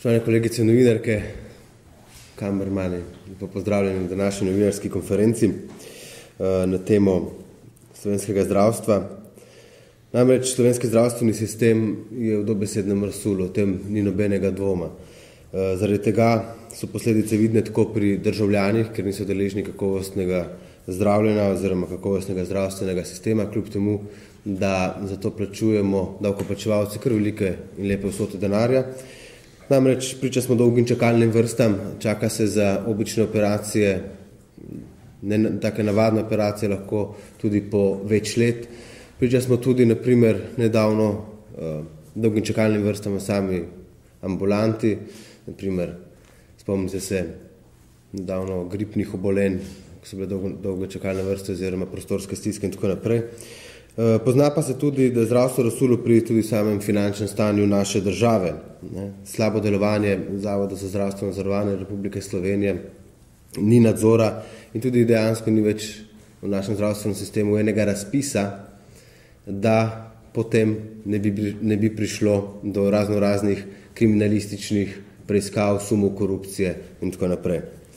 Spoštovane kolegice novinarke, kamermani, lepo pozdravljeni na današnji novinarski konferenci na temo slovenskega zdravstva. Namreč slovenski zdravstveni sistem je v dobesednem razsulu, o tem ni nobenega dvoma. Zaradi tega so posledice vidne tako pri državljanih, ker niso deležni kakovostnega zdravljenja oziroma kakovostnega zdravstvenega sistema, kljub temu, da za to plačujemo davkoplačevalci kar velike in lepe vsote denarja. Namreč priča smo dolgim čakalnim vrstam, čaka se za obične operacije, take navadne operacije lahko tudi po več let. Priča smo tudi, naprimer, nedavno dolgim čakalnim vrstam v sami ambulanti, naprimer, spomnite se nedavno gripnih obolenj, ko so bile dolge čakalne vrste oziroma prostorske stiske in tako naprej. Pozna pa se tudi, da zdravstvo razsulo pri tudi samem finančnem stanju naše države. Slabo delovanje Zavoda za zdravstveno zavarovanje Republike Slovenije, ni nadzora in tudi dejansko ni več v našem zdravstvenem sistemu enega razpisa, da potem ne bi prišlo do raznoraznih kriminalističnih preiskav, sumov korupcije in tako naprej.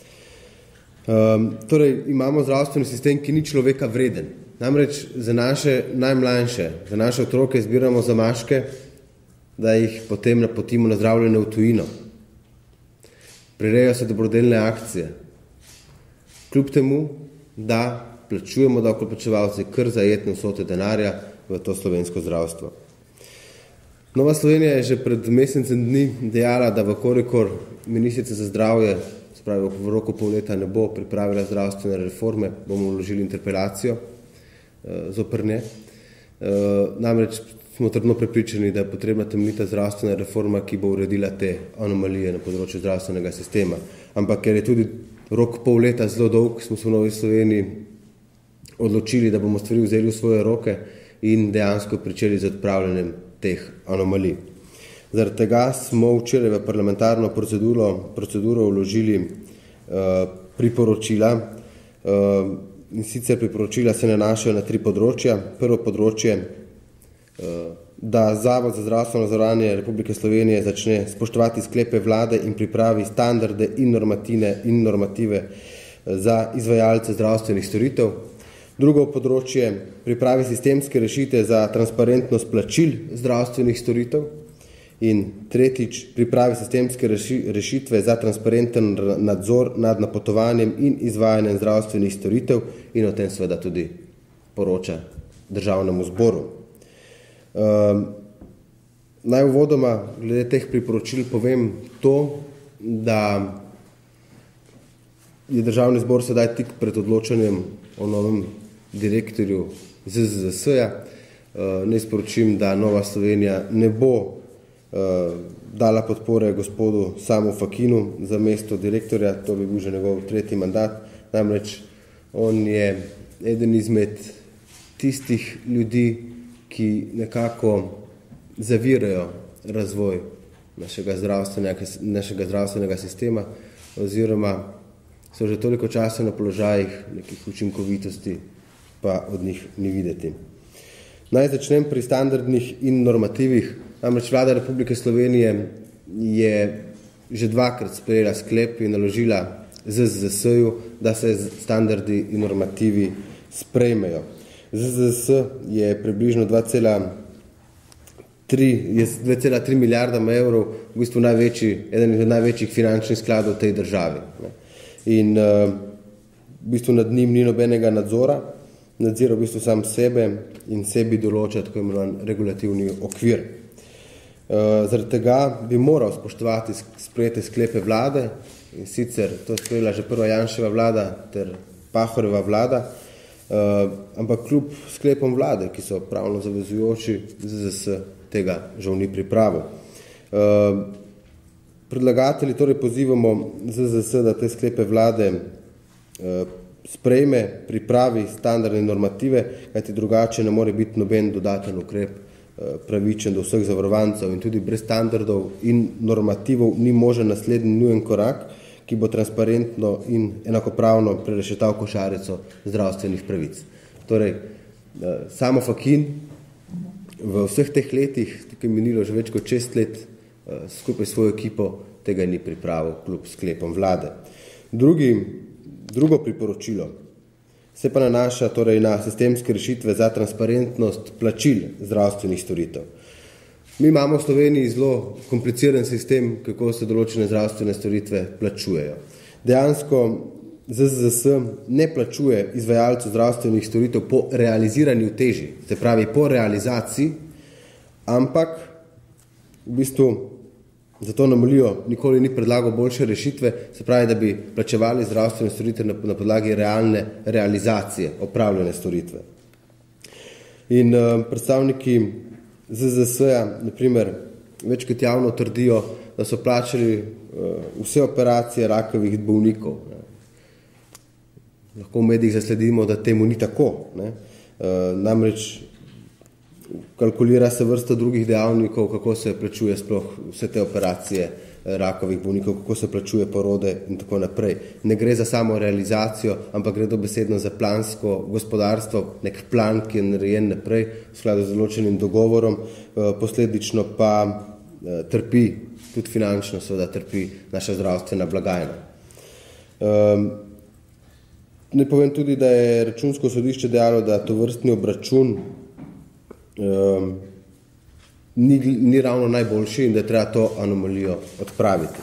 Torej, imamo zdravstveni sistem, ki ni človeka vreden. Namreč za naše najmlajše, za naše otroke zbiramo zamaške, da jih potem napotimo na zdravljenje v tujino. Prirejajo se dobrodelne akcije. Kljub temu, da plačujemo davkoplačevalci kar zajetne vsote denarja v to slovensko zdravstvo. Nova Slovenija je že pred mesecem dni dejala, da vkolikor ministrica za zdravje, spravi v roku pol leta, ne bo pripravila zdravstvene reforme, bomo vložili interpelacijo zoper nje. Namreč smo trdno prepričani, da je potrebna temeljita zdravstvena reforma, ki bo uredila te anomalije na področju zdravstvenega sistema. Ampak ker je tudi rok pol leta zelo dolg, smo se v Novi Sloveniji odločili, da bomo stvari vzeli v svoje roke in dejansko pričeli z odpravljanjem teh anomalij. Zaradi tega smo včeraj v parlamentarno proceduro vložili priporočila, in sicer priporočila se nanašajo na 3 področja. Prvo področje, da Zavod za zdravstveno zavarovanje Republike Slovenije začne spoštovati sklepe vlade in pripravi standarde in normative za izvajalce zdravstvenih storitev. Drugo področje, pripravi sistemske rešitve za transparentnost plačil zdravstvenih storitev. In tretjič, pripravi sistemske rešitve za transparenten nadzor nad napotovanjem in izvajanjem zdravstvenih storitev in o tem seveda tudi poroča Državnemu zboru. Naj uvodoma glede teh priporočil povem to, da je Državni zbor sedaj tik pred odločanjem o novem direktorju ZZZS-ja. Naj sporočim, da Nova Slovenija ne bo dala podpore gospodu Samu Fakinu za mesto direktorja, to bi bil že njegov 3. mandat. Namreč on je eden izmed tistih ljudi, ki nekako zavirajo razvoj našega zdravstvenega sistema oziroma so že toliko časa na položajih, nekih učinkovitosti pa od njih ni videti. Naj začnem pri standardnih in normativih. Namreč Vlada Republike Slovenije je že 2-krat sprejela sklep in naložila ZZZS-ju, da se standardi in normativi sprejmejo. ZZZS je približno 2,3 milijardama evrov, v bistvu eden od največjih finančnih skladov v tej državi. In v bistvu nad njim ni nobenega nadzora, nadzira v bistvu sam sebe in sebi določa tako imenovan regulativni okvir. Zaradi tega bi moral spoštovati sprejete sklepe vlade, in sicer to je sprejela že prva Janševa vlada ter Pahorjeva vlada, ampak kljub sklepom vlade, ki so pravno zavezujoči, ZZZS tega žal ni pripravil. Predlagatelji torej pozivamo ZZZS, da te sklepe vlade sprejme, pripravi standardne normative, kajti drugače ne more biti noben dodaten ukrep pravičen do vseh zavarovancev in tudi brez standardov in normativov ni možen naslednji nujen korak, ki bo transparentno in enakopravno prerešetal košarico zdravstvenih pravic. Torej, Samo Fakin v vseh teh letih, tukaj minilo že več kot 6 let, skupaj s svojo ekipo tega ni pripravil kljub sklepom vlade. Drugo priporočilo se pa nanaša torej na sistemske rešitve za transparentnost plačil zdravstvenih storitev. Mi imamo v Sloveniji zelo kompliciran sistem, kako se določene zdravstvene storitve plačujejo. Dejansko ZZZS ne plačuje izvajalcev zdravstvenih storitev po realizirani teži, se pravi po realizaciji, ampak v bistvu za to anomalijo nikoli ni predlagal boljše rešitve, se pravi, da bi plačevali zdravstvene storitve na podlagi realne realizacije opravljene storitve. In predstavniki ZZS-ja, naprimer, večkrat javno trdijo, da so plačali vse operacije rakavih bolnikov. Lahko v medijih zasledimo, da temu ni tako. Namreč kalkulira se vrsta drugih dejavnikov, kako se plačuje sploh vse te operacije rakavih bolnikov, kako se plačuje porode in tako naprej. Ne gre za samo realizacijo, ampak gre dobesedno za plansko gospodarstvo, nek plan, ki je narejen naprej v skladu z določenim dogovorom, posledično pa trpi, tudi finančno seveda trpi naša zdravstvena blagajna. Ne povem tudi, da je Računsko sodišče dejalo, da tovrstni obračun ni ravno najboljši in da je treba to anomalijo odpraviti.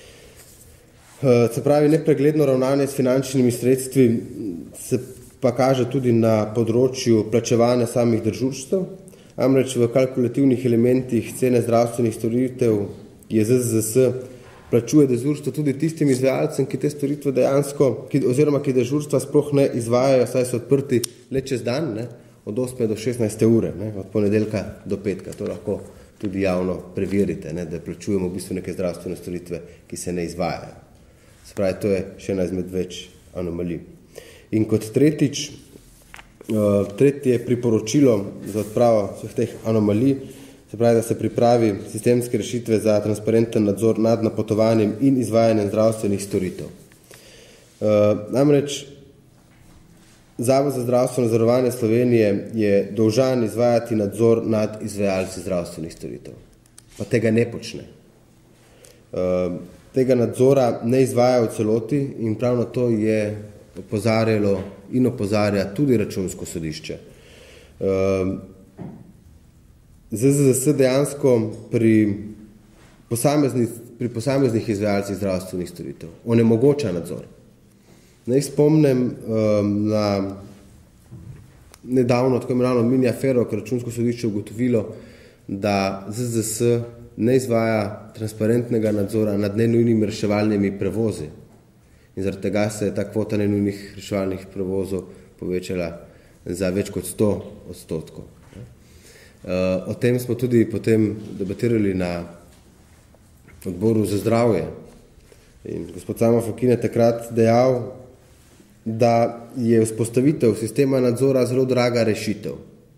Se pravi, nepregledno ravnanje s finančnimi sredstvi se pa kaže tudi na področju plačevanja samih dežurstev, namreč v kalkulativnih elementih cene zdravstvenih storitev je ZZZS plačuje dežurstvo tudi tistim izvajalcem, ki te storitve dejansko, oziroma ki dežurstva sploh ne izvajajo, saj so odprti le čez dan, od 8 do 16 ure, od ponedeljka do petka. To lahko tudi javno preverite, da plačujemo v bistvu neke zdravstvene storitve, ki se ne izvajajo. Se pravi, to je še ena izmed več anomalij. In kot tretje priporočilo za odpravo vseh teh anomalij, se pravi, da se pripravi sistemske rešitve za transparenten nadzor nad napotovanjem in izvajanjem zdravstvenih storitev. Namreč Zavod za zdravstveno zavarovanje Slovenije je dolžan izvajati nadzor nad izvajalci zdravstvenih storitev, pa tega ne počne. Tega nadzora ne izvaja v celoti in prav na to je opozarjalo in opozarja tudi Računsko sodišče. ZZZS dejansko pri posameznih izvajalcih zdravstvenih storitev onemogoča nadzor. Naj spomnim na nedavno tako imenovano mini afero, ker Računsko sodišče ugotovilo, da ZZZS ne izvaja transparentnega nadzora nad nenujnimi reševalnimi prevozi. In zaradi tega se je ta kvota nenujnih reševalnih prevozov povečala za več kot 100%. O tem smo tudi potem debatirali na odboru za zdravje. In gospod Samo Fakin je takrat dejal, da je vzpostavitev sistema nadzora zelo draga rešitev.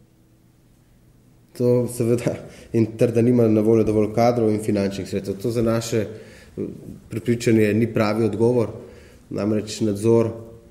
To seveda, in ter da nima na voljo dovolj kadrov in finančnih sredstev. To za naše prepričanje ni pravi odgovor, namreč nadzor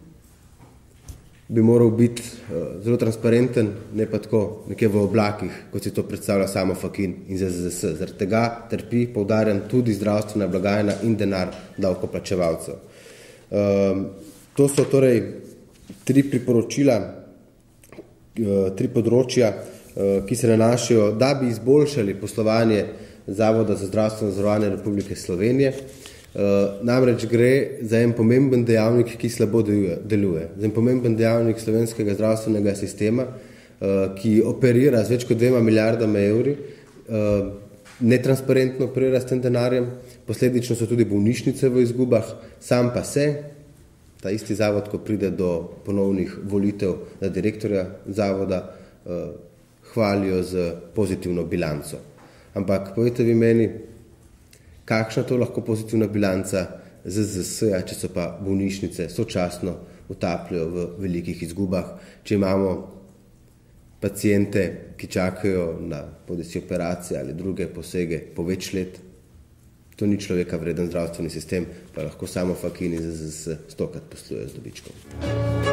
bi moral biti zelo transparenten, ne pa tako nekje v oblakih, kot si to predstavlja Samo Fakin in ZZZS. Zaradi tega trpi, poudarjam, tudi zdravstvena blagajna in denar davkoplačevalcev. To so torej tri priporočila, tri področja, ki se nanašajo, da bi izboljšali poslovanje Zavoda za zdravstveno zavarovanje Republike Slovenije. Namreč gre za en pomemben dejavnik, ki slabo deluje. Za en pomemben dejavnik slovenskega zdravstvenega sistema, ki operira z več kot 2 milijardami evri, netransparentno operira s tem denarjem, posledično so tudi bolnišnice v izgubah, sam pa se ta isti zavod, ko pride do ponovnih volitev za direktorja zavoda, hvalijo z pozitivno bilanco. Ampak povejte vi meni, kakšna to lahko pozitivna bilanca ZZZS-ja, če so pa bolnišnice sočasno utapljajo v velikih izgubah, če imamo paciente, ki čakajo na bodisi operacije ali druge posege po več let. To ni človeka vreden zdravstveni sistem, pa lahko Samo Fakin in ZZZS stokrat posluje z dobičkom.